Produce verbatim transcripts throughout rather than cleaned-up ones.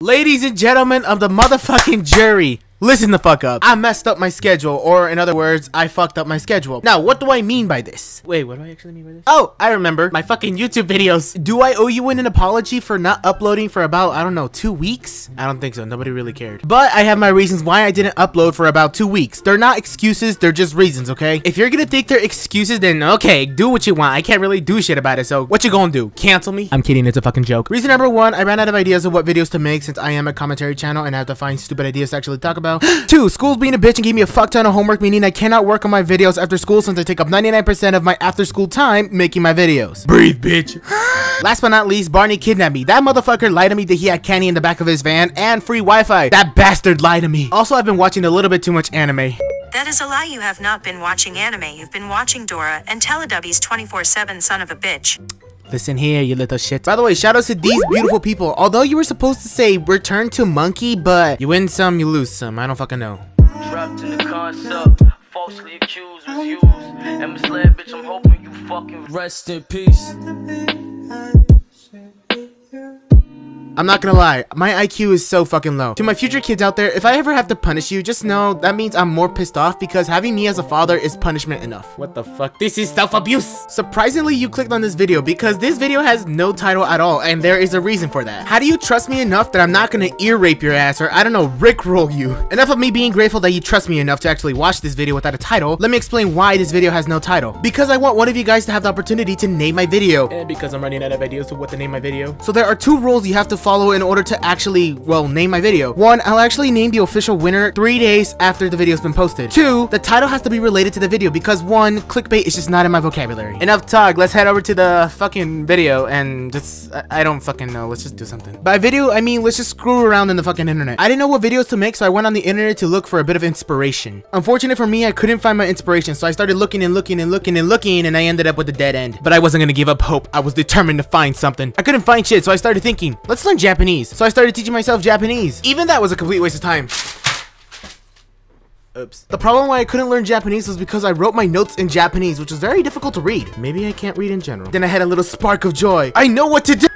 Ladies and gentlemen of the motherfucking jury, listen the fuck up. I messed up my schedule, or in other words, I fucked up my schedule. Now, what do I mean by this? Wait, what do I actually mean by this? Oh, I remember. My fucking YouTube videos. Do I owe you an apology for not uploading for about, I don't know, two weeks? I don't think so. Nobody really cared. But I have my reasons why I didn't upload for about two weeks. They're not excuses, they're just reasons, okay? If you're gonna think they're excuses, then okay, do what you want. I can't really do shit about it, so what you gonna do? Cancel me? I'm kidding, it's a fucking joke. Reason number one, I ran out of ideas of what videos to make since I am a commentary channel and I have to find stupid ideas to actually talk about. Two, school's being a bitch and gave me a fuck ton of homework, meaning I cannot work on my videos after school since I take up ninety-nine percent of my after school time making my videos. Breathe, bitch. Last but not least, Barney kidnapped me. That motherfucker lied to me that he had candy in the back of his van and free Wi-Fi. That bastard lied to me. Also, I've been watching a little bit too much anime. That is a lie. You have not been watching anime. You've been watching Dora and Teletubbies twenty-four seven, son of a bitch. Listen here, you little shit. By the way, shout out to these beautiful people. Although you were supposed to say return to monkey, but you win some, you lose some. I don't fucking know. Trapped in the concept, falsely accused, was used, and misled, bitch, I'm hoping you fucking rest in peace. I'm not gonna lie, my I Q is so fucking low. To my future kids out there, if I ever have to punish you, just know that means I'm more pissed off because having me as a father is punishment enough. What the fuck? This is self-abuse. Surprisingly, you clicked on this video because this video has no title at all, and there is a reason for that. How do you trust me enough that I'm not gonna ear rape your ass or, I don't know, rickroll you? Enough of me being grateful that you trust me enough to actually watch this video without a title. Let me explain why this video has no title. Because I want one of you guys to have the opportunity to name my video. And because I'm running out of ideas of what to name my video. So there are two rules you have to follow in order to actually, well, name my video. One, I'll actually name the official winner three days after the video's been posted. Two, the title has to be related to the video because one, clickbait is just not in my vocabulary. Enough talk, let's head over to the fucking video and just, I, I don't fucking know, let's just do something. By video, I mean, let's just screw around in the fucking internet. I didn't know what videos to make, so I went on the internet to look for a bit of inspiration. Unfortunate for me, I couldn't find my inspiration, so I started looking and looking and looking and looking, and I ended up with a dead end. But I wasn't gonna give up hope. I was determined to find something. I couldn't find shit, so I started thinking, let's learn Japanese. So I started teaching myself Japanese. Even that was a complete waste of time. Oops. The problem why I couldn't learn Japanese was because I wrote my notes in Japanese, which was very difficult to read. Maybe I can't read in general. Then I had a little spark of joy. I know what to do.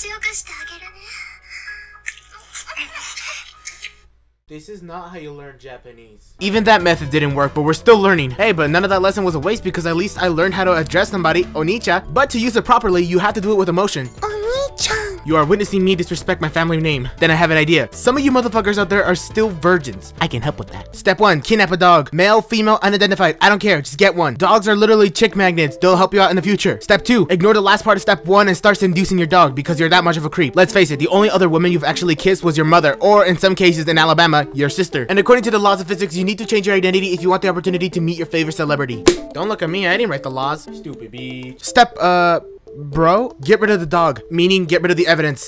This is not how you learn Japanese. Even that method didn't work, but we're still learning. Hey, but none of that lesson was a waste because at least I learned how to address somebody, Onicha. But to use it properly, you have to do it with emotion. Oni-chan. You are witnessing me disrespect my family name. Then I have an idea. Some of you motherfuckers out there are still virgins. I can help with that. Step one, kidnap a dog. Male, female, unidentified. I don't care, just get one. Dogs are literally chick magnets. They'll help you out in the future. Step two, ignore the last part of step one and start seducing your dog because you're that much of a creep. Let's face it, the only other woman you've actually kissed was your mother, or in some cases in Alabama, your sister. And according to the laws of physics, you need to change your identity if you want the opportunity to meet your favorite celebrity. Don't look at me, I didn't write the laws. Stupid bitch. Step, uh, bro, get rid of the dog, meaning get rid of the evidence.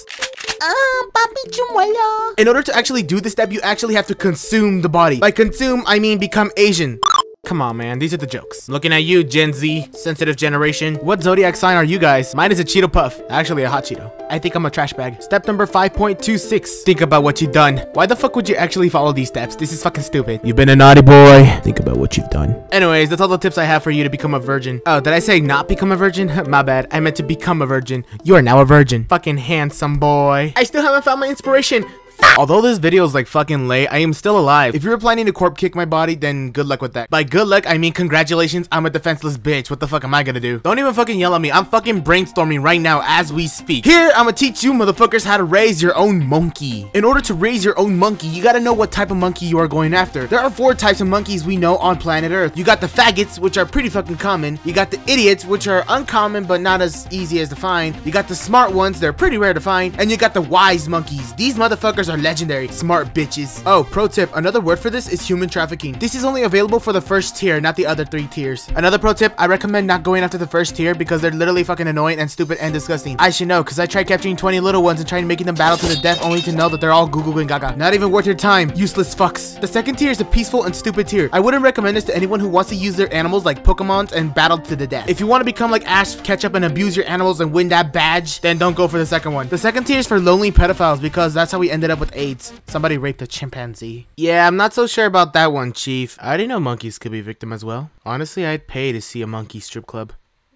In order to actually do this step, you actually have to consume the body. By consume, I mean become Asian. Come on, man. These are the jokes. Looking at you, Gen Z, sensitive generation. What zodiac sign are you guys? Mine is a Cheeto Puff. Actually, a hot Cheeto. I think I'm a trash bag. Step number five point two six. Think about what you've done. Why the fuck would you actually follow these steps? This is fucking stupid. You've been a naughty boy. Think about what you've done. Anyways, that's all the tips I have for you to become a virgin. Oh, did I say not become a virgin? My bad. I meant to become a virgin. You are now a virgin. Fucking handsome boy. I still haven't found my inspiration. Although this video is like fucking late, I am still alive. If you were planning to corp kick my body, then good luck with that. By good luck, I mean congratulations, I'm a defenseless bitch. What the fuck am I gonna do? Don't even fucking yell at me. I'm fucking brainstorming right now as we speak. Here, I'm gonna teach you motherfuckers how to raise your own monkey. In order to raise your own monkey, you gotta know what type of monkey you are going after. There are four types of monkeys we know on planet Earth. You got the faggots, which are pretty fucking common. You got the idiots, which are uncommon but not as easy as to find. You got the smart ones, they're pretty rare to find. And you got the wise monkeys. These motherfuckers are legendary. Smart bitches. Oh, pro tip, another word for this is human trafficking. This is only available for the first tier, not the other three tiers. Another pro tip, I recommend not going after the first tier because they're literally fucking annoying and stupid and disgusting. I should know because I tried capturing twenty little ones and trying making them battle to the death only to know that they're all goo goo and gaga. Not even worth your time, useless fucks. The second tier is a peaceful and stupid tier. I wouldn't recommend this to anyone who wants to use their animals like Pokemons and battle to the death. If you want to become like Ash Ketchum and abuse your animals and win that badge, then don't go for the second one. The second tier is for lonely pedophiles because that's how we ended up with AIDS. Somebody raped a chimpanzee. Yeah, I'm not so sure about that one, Chief. I didn't know monkeys could be victim as well. Honestly, I'd pay to see a monkey strip club.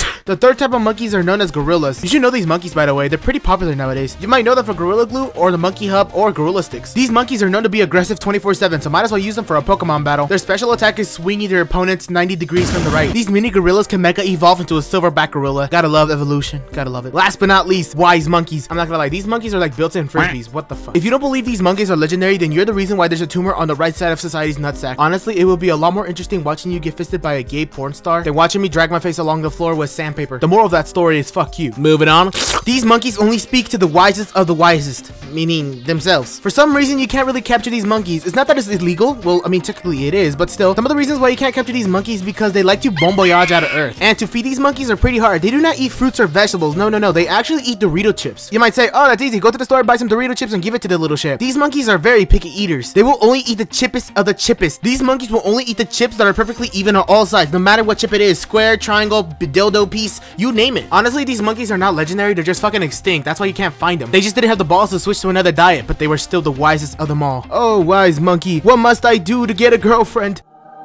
The third type of monkeys are known as gorillas. You should know these monkeys, by the way. They're pretty popular nowadays. You might know them for Gorilla Glue or the Monkey Hub or Gorilla Sticks. These monkeys are known to be aggressive twenty-four seven, so might as well use them for a Pokemon battle. Their special attack is swinging their opponents ninety degrees from the right. These mini gorillas can mega evolve into a silverback gorilla. Gotta love evolution. Gotta love it. Last but not least, wise monkeys. I'm not gonna lie, these monkeys are like built-in frisbees. What the fuck? If you don't believe these monkeys are legendary, then you're the reason why there's a tumor on the right side of society's nutsack. Honestly, it will be a lot more interesting watching you get fisted by a gay porn star than watching me drag my face along the floor with sandpaper. The moral of that story is fuck you. Moving on. These monkeys only speak to the wisest of the wisest, meaning themselves. For some reason, you can't really capture these monkeys. It's not that it's illegal. Well, I mean, technically it is, but still. Some of the reasons why you can't capture these monkeys because they like to bon voyage out of earth. And to feed these monkeys are pretty hard. They do not eat fruits or vegetables. No, no, no. They actually eat Dorito chips. You might say, oh, that's easy. Go to the store, buy some Dorito chips, and give it to the little shit. These monkeys are very picky eaters. They will only eat the chippest of the chippest. These monkeys will only eat the chips that are perfectly even on all sides, no matter what chip it is. Square, triangle, dildo piece, you name it. Honestly, these monkeys are not legendary. They're just fucking extinct. That's why you can't find them. They just didn't have the balls to switch to another diet, but they were still the wisest of them all. Oh, wise monkey, what must I do to get a girlfriend?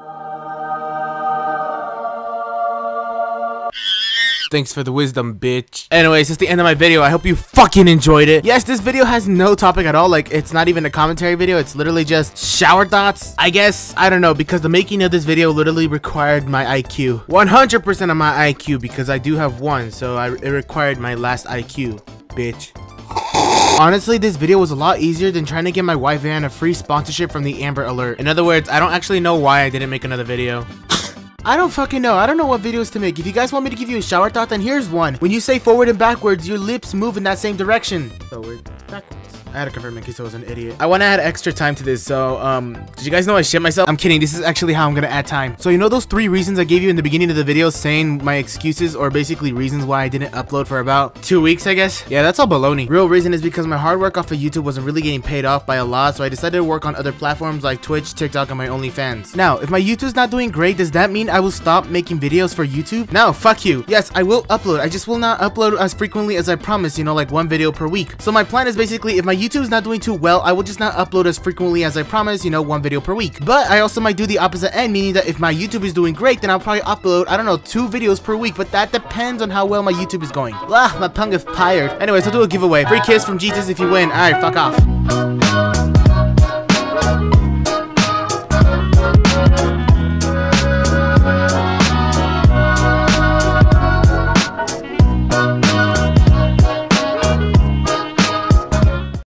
Thanks for the wisdom, bitch. Anyways, that's the end of my video. I hope you fucking enjoyed it. Yes, this video has no topic at all. Like, it's not even a commentary video. It's literally just shower thoughts. I guess, I don't know, because the making of this video literally required my I Q. one hundred percent of my I Q, because I do have one, so I, it required my last I Q, bitch. Honestly, this video was a lot easier than trying to get my wife Van a free sponsorship from the Amber Alert. In other words, I don't actually know why I didn't make another video. I don't fucking know. I don't know what videos to make. If you guys want me to give you a shower thought, then here's one. When you say forward and backwards, your lips move in that same direction. Forward, backwards. I had to confirm in case I was an idiot. I want to add extra time to this, so, um, did you guys know I shit myself? I'm kidding. This is actually how I'm gonna add time. So, you know those three reasons I gave you in the beginning of the video saying my excuses, or basically reasons why I didn't upload for about two weeks, I guess? Yeah, that's all baloney. Real reason is because my hard work off of YouTube wasn't really getting paid off by a lot, so I decided to work on other platforms like Twitch, TikTok, and my OnlyFans. Now, if my YouTube's not doing great, does that mean I will stop making videos for YouTube? No, fuck you. Yes, I will upload. I just will not upload as frequently as I promised, you know, like one video per week. So my plan is basically, if my YouTube's not doing too well, I will just not upload as frequently as I promised, you know, one video per week. But I also might do the opposite end, meaning that if my YouTube is doing great, then I'll probably upload, I don't know, two videos per week, but that depends on how well my YouTube is going. Blah, my tongue is tired. Anyways, I'll do a giveaway. Free kiss from Jesus if you win. Alright, fuck off.